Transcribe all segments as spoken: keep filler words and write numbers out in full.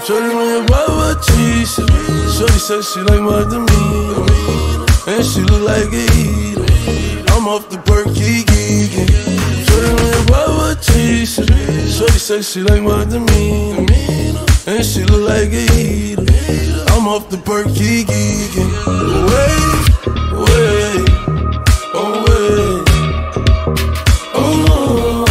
Shorty wanna buy what she said. Shorty said she like my demeanor, and she look like a eater. I'm off the perky geeking. Shorty wanna buy what she said. Shorty said she like my demeanor, and she look like a eater. I'm off the perky geeking. Wait, wait, oh wait, oh,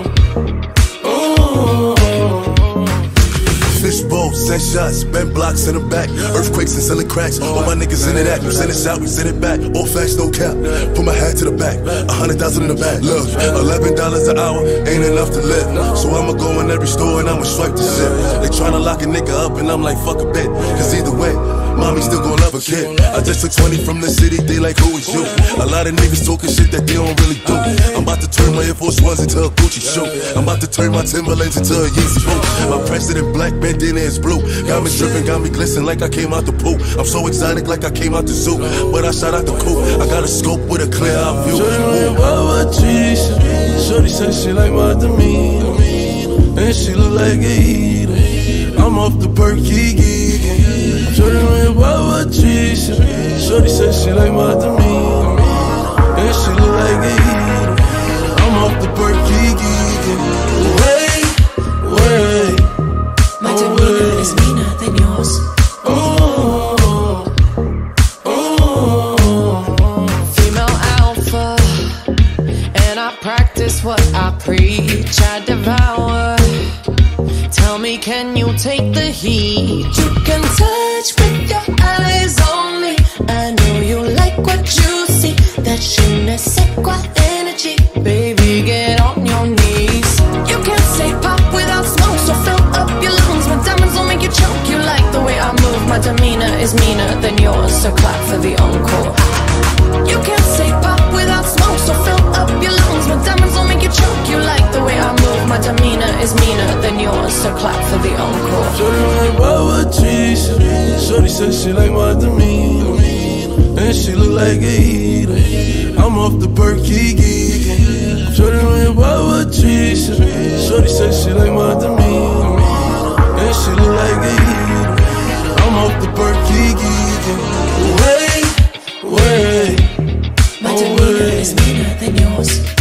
oh, oh. Fishbowl, send shots, bent blocks in the back. Earthquakes and selling cracks. All my niggas in it at. You send it out, we send it back. All facts, no cap. Put my hat to the back. A hundred thousand in the back. Look, eleven dollars an hour ain't enough to live. So I'ma go in every store and I'ma swipe the shit. They tryna lock a nigga up and I'm like, fuck a bit. Cause either way, mommy still gon' love a kid. I just took twenty from the city, they like, who is you? A lot of niggas talking shit that they don't really do. I'm about to turn my Air Force Ones into a Gucci shoe. I'm about to turn my Timberlands into a Yeezy boot. My president black, bandana is blue. Got me dripping, got me glistening like I came out the pool. I'm so exotic like I came out the zoo. But I shot out the coupe, I got a scope with a clear eye view. Shorty wanna buy what she said. Shorty said she like my demeanor, and she look like a eater. I'm off the perky geeking. Shorty wanna buy what she said. Shorty said she like my demeanor, and she look like a eater. I'm off the perky geeking. Wait, wait, my demeanor is meaner than yours. oh, oh. Female alpha, and I practice what I preach. I devour. Tell me, can you take the heat? You can touch with your eyes on me. I know you like what you see. That je ne sais quoi energy. Baby, get on your knees. You can't say pop without smoke, so fill up your lungs. My diamonds will make you choke. You like the way I move. My demeanor is meaner than yours, so clap for the encore. You can't say pop without smoke, so fill up your lungs. My diamonds will make you choke. You like the way I move. My demeanor is meaner than yours, so clap for the encore. Shorty wanna buy what she said. Shorty said she like my demeanor, and she look like a eater. I'm off the perky geeking. Shorty wanna buy what she said. Shorty said she like my demeanor, and she look like a eater. I'm off the perky geeking. Wait, wait, my oh demeanor wait. is meaner than yours.